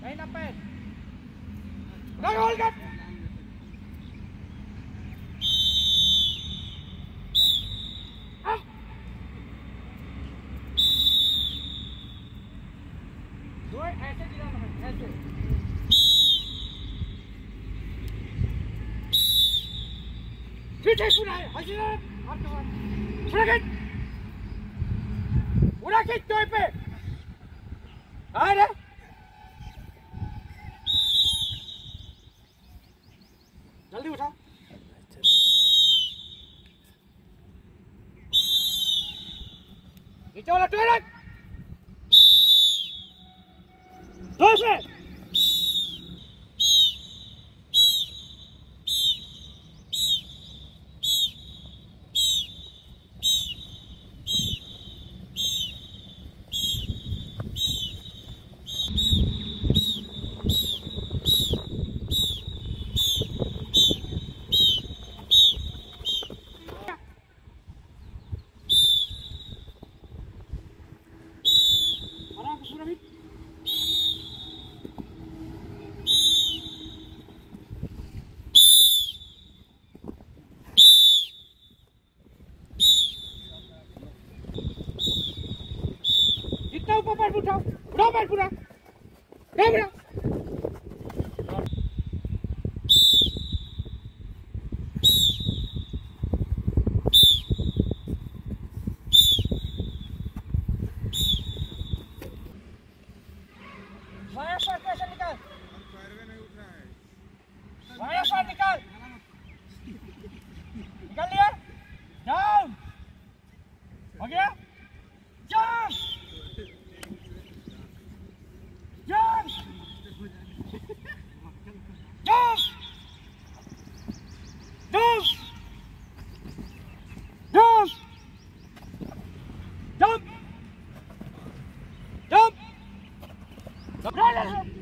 Main apa? Udah gol kan? दो ऐसे गिराना है, ऐसे। ठीक है, सुना है, हसीना, हाथ कमार, सुना क्या? उड़ा के टॉय पे, हाँ रे? जल्दी उठाओ। नीचे वाला टॉयलेट, दो से। ऊपर पैर उठाओ, उठाओ पैर पूरा, उठाओ। वाया पर कैसे निकाल? पैर में नहीं उठ रहा है। वाया पर निकाल। निकाल लिया? डाउन। हो गया? Jump. Jump! Jump! Jump! Jump! Jump! Jump! Jump!